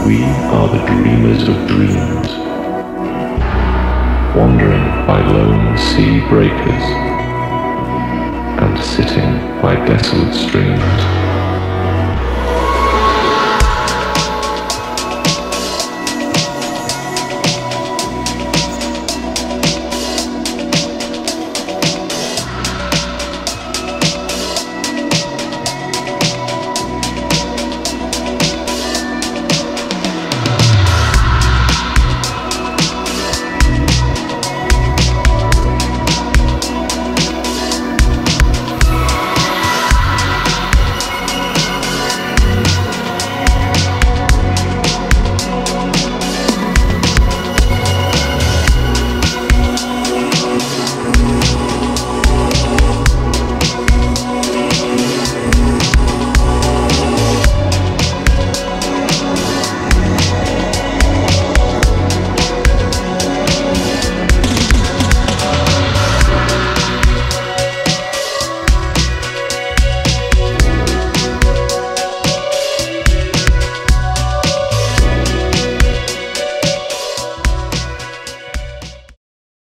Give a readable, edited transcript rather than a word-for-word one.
We are the dreamers of dreams, wandering by lone sea breakers and sitting by desolate streams.